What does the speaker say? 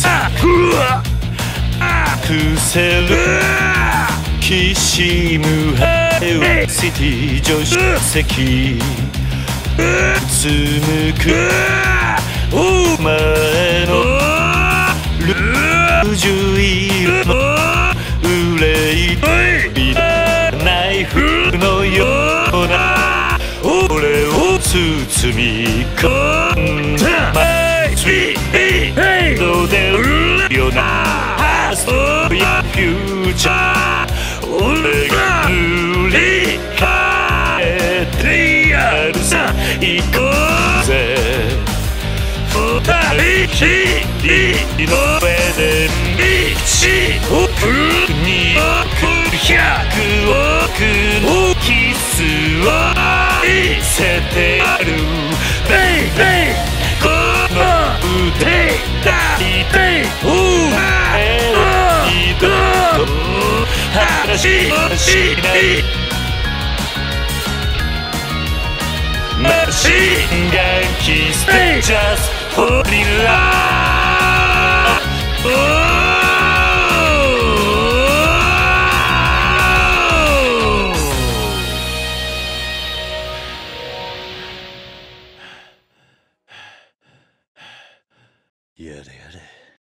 クセルキシムハイシティ助手席つむくお前のルジュイの憂いビナイフのような俺を包み込んだどうでるよなストやフューチャー俺が塗り替えてやるさ行こうぜ二人きりの上で1億2億100億のキスを見せてやるベイベイこの腕抱いてお前二度と話をしないマシンガンキステジャスフォーリラー